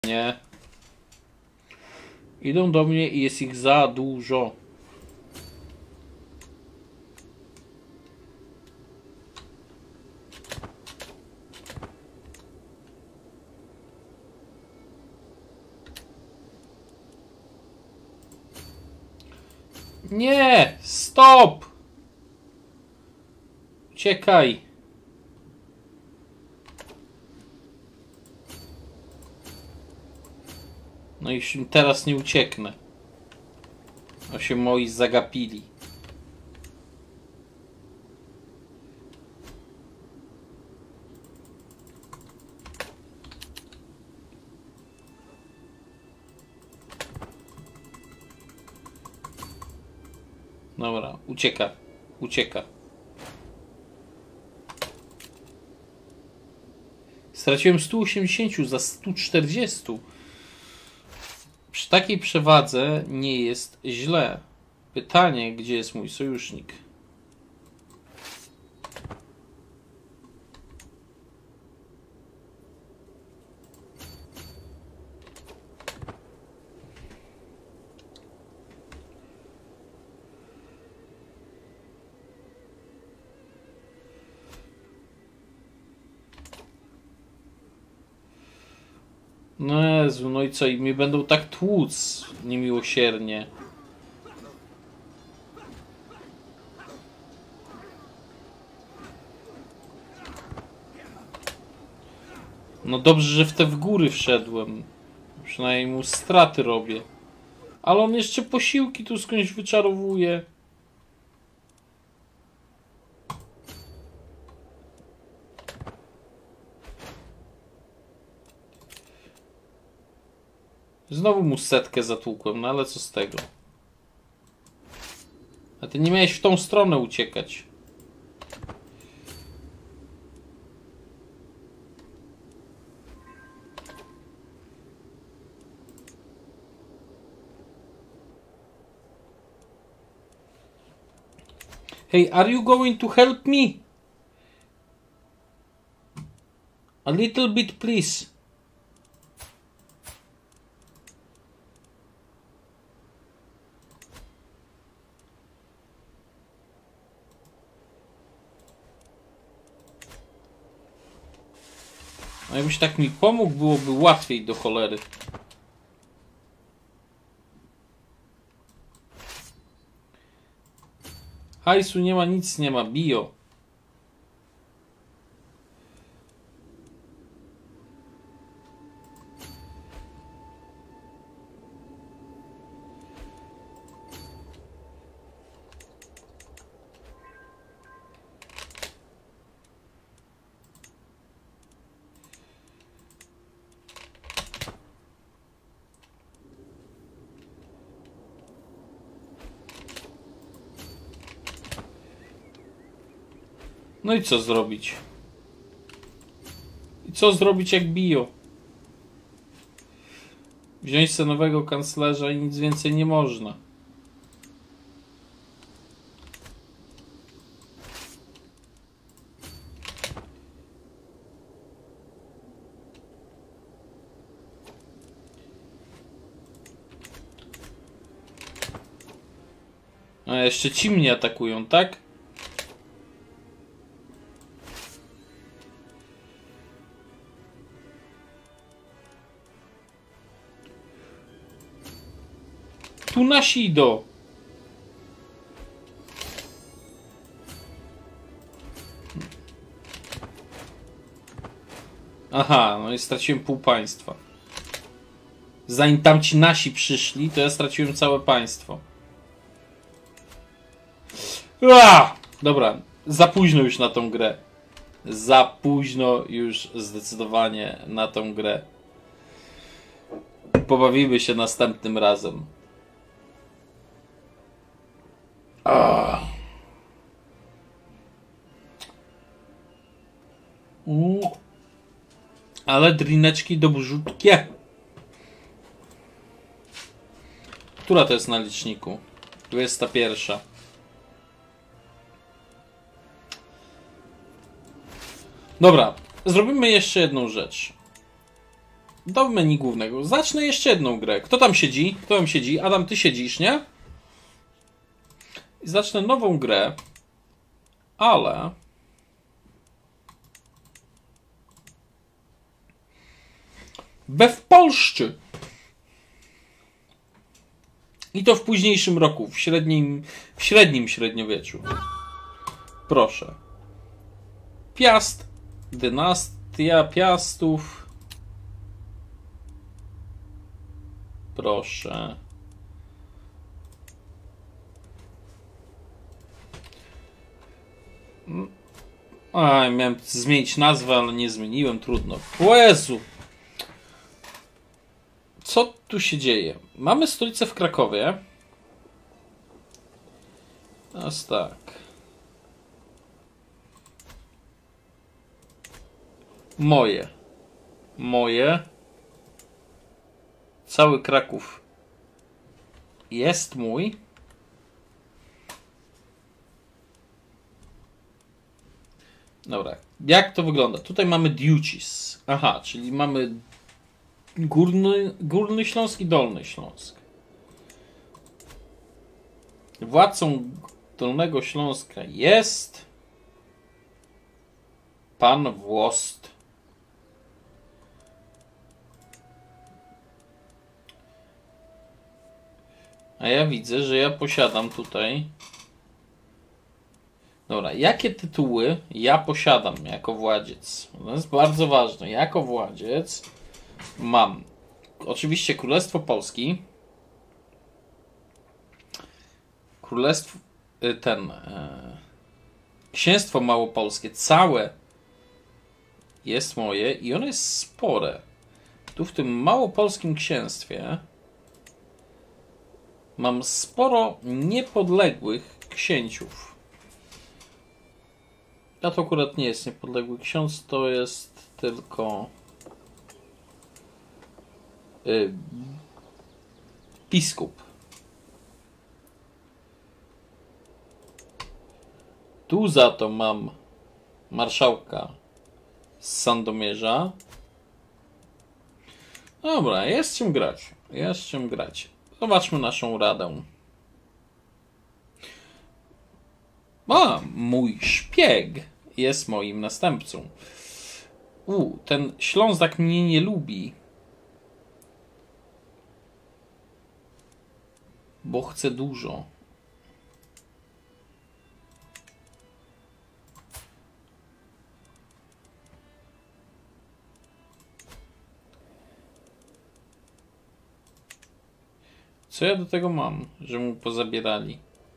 Nie. Idą do mnie i jest ich za dużo. Nie! Stop! Uciekaj! No i teraz nie ucieknę. A się moi zagapili. Dobra, ucieka. Ucieka. Straciłem 180 za 140. Przy takiej przewadze nie jest źle. Pytanie, gdzie jest mój sojusznik? No Jezu, no i co? I mnie będą tak tłuc niemiłosiernie. No dobrze, że w te w góry wszedłem. Przynajmniej mu straty robię. Ale on jeszcze posiłki tu skądś wyczarowuje. Znowu mu setkę zatłukłem, no ale co z tego? A ty nie miałeś w tą stronę uciekać. Hey, are you going to help me? A little bit, please. No jakbyś tak mi pomógł, byłoby łatwiej do cholery. Hajsu nie ma, nic nie ma, bio. No i co zrobić? I co zrobić jak bio? Wziąć sobie nowego kanclerza i nic więcej nie można. A jeszcze ci mnie atakują, tak? Tu nasi idą. Aha, no i straciłem pół państwa. Zanim tamci nasi przyszli, to ja straciłem całe państwo. Dobra, za późno już na tą grę. Za późno już zdecydowanie na tą grę. Pobawimy się następnym razem. Ale drineczki dobrzutkie. Która to jest na liczniku? 21. Dobra, zrobimy jeszcze jedną rzecz. do menu głównego. Zacznę jeszcze jedną grę. Kto tam siedzi? Kto tam siedzi? Adam, ty siedzisz, nie? I zacznę nową grę, ale w Polsce. I to w późniejszym roku, w średnim średniowieczu. Proszę. Piast, dynastia Piastów. Proszę. Miałem zmienić nazwę, ale nie zmieniłem, trudno. O Jezu! Co tu się dzieje? Mamy stolicę w Krakowie. Teraz tak. Moje. Cały Kraków jest mój. Dobra. Jak to wygląda? Tutaj mamy duchies. Aha, czyli mamy Górny Śląsk i Dolny Śląsk. Władcą Dolnego Śląska jest pan Włost. A ja widzę, że ja posiadam tutaj... Dobra, jakie tytuły ja posiadam jako władziec? To jest bardzo ważne. Jako władziec mam oczywiście Królestwo Polski, Królestwo Księstwo Małopolskie całe jest moje i ono jest spore. Tu w tym Małopolskim Księstwie mam sporo niepodległych księciów. A to akurat nie jest niepodległy ksiądz, to jest tylko biskup. Tu za to mam marszałka z Sandomierza. Dobra, jest czym grać. Jest czym grać. Zobaczmy naszą radę. Mój szpieg jest moim następcą. Ten Ślązak mnie nie lubi. Bo chce dużo. Co ja do tego mam, że mu pozabierali?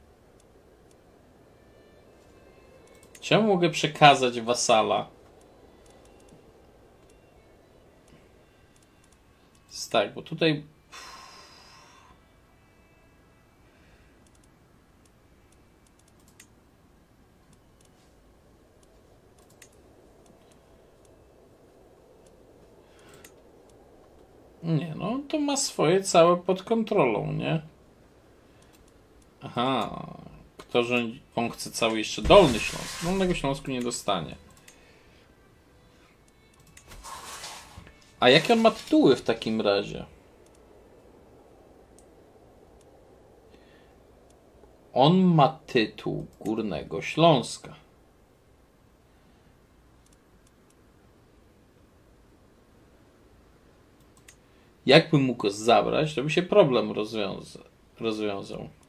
Czemu mogę przekazać wasala? Tak, bo tutaj... Nie, no to ma swoje całe pod kontrolą, nie? Aha, kto rządzi? On chce cały jeszcze Dolny Śląsk. Dolnego Śląsku nie dostanie. A jakie on ma tytuły w takim razie? On ma tytuł Górnego Śląska. Jakby mógł go zabrać, to by się problem rozwiązał.